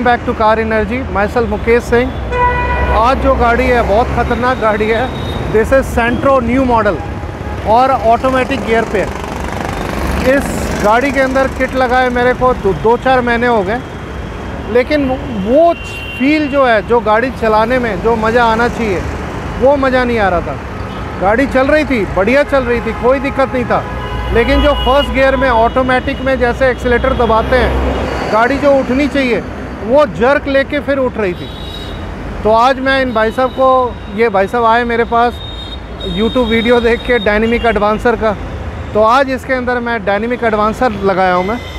Back to car energy. Myself Mukesh Singh. आज जो गाड़ी है बहुत ख़तरनाक गाड़ी है। This is Santro new model और ऑटोमेटिक गियर पे। इस गाड़ी के अंदर किट लगाए मेरे को 2-4 महीने हो गए, लेकिन वो फील जो है, जो गाड़ी चलाने में जो मज़ा आना चाहिए वो मज़ा नहीं आ रहा था। गाड़ी चल रही थी, बढ़िया चल रही थी, कोई दिक्कत नहीं था, लेकिन जो फर्स्ट गियर में ऑटोमेटिक में जैसे एक्सीलेटर दबाते हैं, गाड़ी जो उठनी चाहिए वो जर्क लेके फिर उठ रही थी। तो आज मैं इन भाई साहब को, ये भाई साहब आए मेरे पास YouTube वीडियो देख के डायनेमिक एडवांसर का, तो आज इसके अंदर मैं डायनेमिक एडवांसर लगाया हूँ। मैं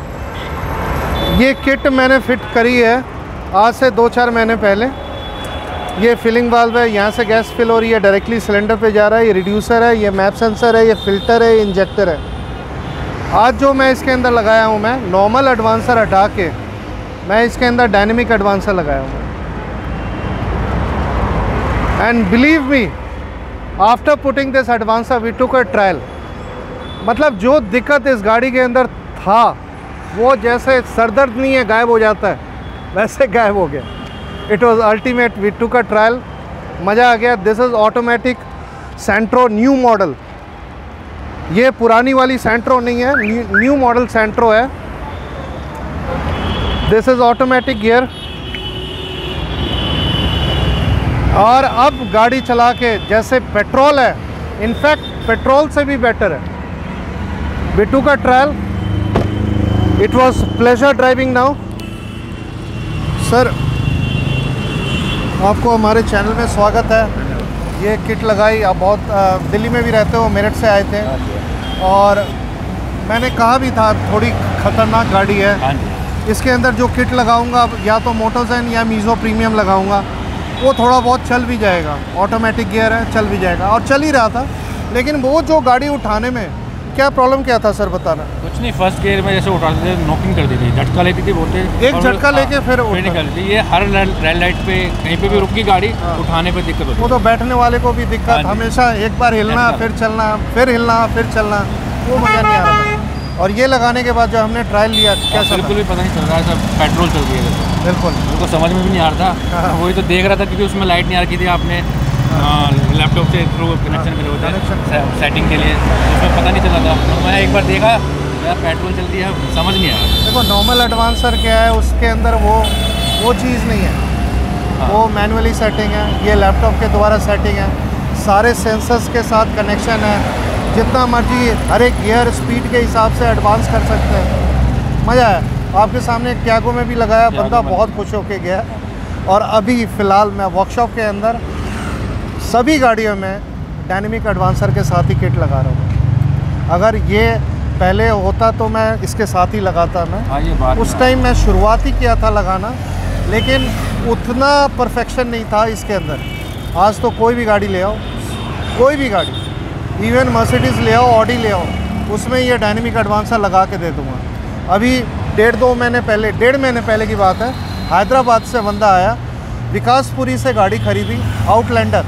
ये किट मैंने फ़िट करी है आज से 2-4 महीने पहले। ये फिलिंग वाल्व है, यहाँ से गैस फिल हो रही है, डायरेक्टली सिलेंडर पे जा रहा है। ये रिड्यूसर है, ये मैप सेंसर है, ये फ़िल्टर है, ये इंजेक्टर है। आज जो मैं इसके अंदर लगाया हूँ, मैं नॉर्मल एडवांसर हटा के मैं इसके अंदर डायनेमिक एडवांसर लगाया हूँ। And believe me, after putting this advancer we took a trial. मतलब जो दिक्कत इस गाड़ी के अंदर था, वो जैसे सरदर्द नहीं है गायब हो जाता है, वैसे गायब हो गया। It was ultimate. We took a trial, मज़ा आ गया। This is automatic Santro new model. ये पुरानी वाली सेंट्रो नहीं है, न्यू मॉडल सेंट्रो है। This is automatic gear. और अब गाड़ी चला के जैसे पेट्रोल है, इनफैक्ट पेट्रोल से भी बेटर है। We took a trial, it was pleasure driving now. Sir, आपको हमारे चैनल में स्वागत है। ये किट लगाई, आप बहुत दिल्ली में भी रहते हो, मेरठ से आए थे, और मैंने कहा भी था थोड़ी ख़तरनाक गाड़ी है। इसके अंदर जो किट लगाऊंगा, या तो मोटोजेन या मीज़ो प्रीमियम लगाऊंगा, वो थोड़ा बहुत चल भी जाएगा। ऑटोमेटिक गियर है, चल भी जाएगा, और चल ही रहा था। लेकिन वो जो गाड़ी उठाने में क्या प्रॉब्लम क्या था सर, बताना। कुछ नहीं, फर्स्ट गियर में जैसे उठाते थे नॉकिंग कर दी थी, झटका लेती थी बोलते, एक झटका लेके फिर निकलती थी। ये हर रेड लाइट पे कहीं पे भी रुकी गाड़ी, उठाने पे दिक्कत होती। वो तो बैठने वाले को भी दिक्कत, हमेशा एक बार हिलना फिर चलना, फिर हिलना फिर चलना, वो मज़ा नहीं आ रहा था। और ये लगाने के बाद जो हमने ट्रायल लिया, क्या बिल्कुल भी पता नहीं चल रहा है, सब पेट्रोल चल रही है। बिल्कुल, उनको समझ में भी नहीं आ रहा था। वही तो देख रहा था, क्योंकि उसमें लाइट नहीं आ रही थी। आपने लैपटॉप से थ्रू कनेक्शन करे होता है सेटिंग के लिए, उसमें पता नहीं चला था। तो मैं एक बार देखा, यार पेट्रोल चल रही है, समझ नहीं आया। देखो, नॉर्मल एडवांसर क्या है, उसके अंदर वो चीज़ नहीं है। वो मैनुअली सेटिंग है, ये लैपटॉप के द्वारा सेटिंग है, सारे सेंसर्स के साथ कनेक्शन है। जितना मर्जी हर एक गियर स्पीड के हिसाब से एडवांस कर सकते हैं। मज़ा है। आपके सामने ट्यागो में भी लगाया, बंदा बहुत खुश होके गया। और अभी फ़िलहाल मैं वर्कशॉप के अंदर सभी गाड़ियों में डायनेमिक एडवांसर के साथ ही किट लगा रहा हूँ। अगर ये पहले होता तो मैं इसके साथ ही लगाता। मैं उस टाइम मैं शुरुआत ही किया था लगाना, लेकिन उतना परफेक्शन नहीं था इसके अंदर। आज तो कोई भी गाड़ी ले आओ, कोई भी गाड़ी, इवन मर्सिडीज़ ले आओ, ऑडी ले आओ, उसमें ये डायनेमिक एडवांसर लगा के दे दूँगा। अभी 1.5 महीने पहले की बात है, हैदराबाद से बंदा आया, विकासपुरी से गाड़ी खरीदी, आउटलैंडर,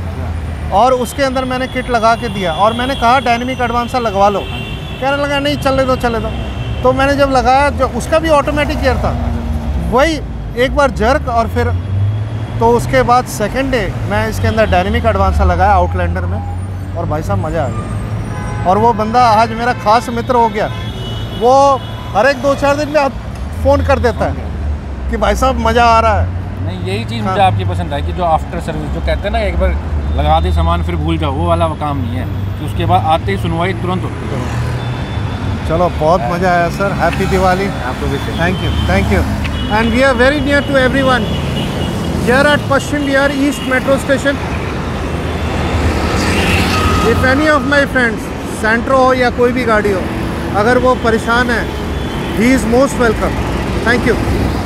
और उसके अंदर मैंने किट लगा के दिया, और मैंने कहा डायनेमिक एडवांसर लगवा लो। कहने लगा नहीं, चले दो। तो मैंने जब लगाया, जो उसका भी ऑटोमेटिक गियर था, वही एक बार जर्क, और फिर तो उसके बाद सेकंड डे मैं इसके अंदर डायनेमिक एडवांसर लगाया आउटलैंडर में, और भाई साहब मज़ा आ गया। और वो बंदा आज मेरा ख़ास मित्र हो गया। वो हर एक 2-4 दिन में फ़ोन कर देता है कि भाई साहब मज़ा आ रहा है। नहीं, यही चीज़ मुझे आपकी पसंद आई कि जो आफ्टर सर्विस जो कहते हैं ना, एक बार लगा दे सामान फिर भूल जाओ, वो वाला काम नहीं है कि उसके बाद आते ही सुनवाई तुरंत होती है। चलो, बहुत मज़ा आया सर। हैप्पी दिवाली आपको भी। Thank you. And we are very near to everyone here at Paschim Vihar East metro station. If any of my friends, Santro हो या कोई भी गाड़ी हो, अगर वो परेशान है, he is most welcome. Thank you.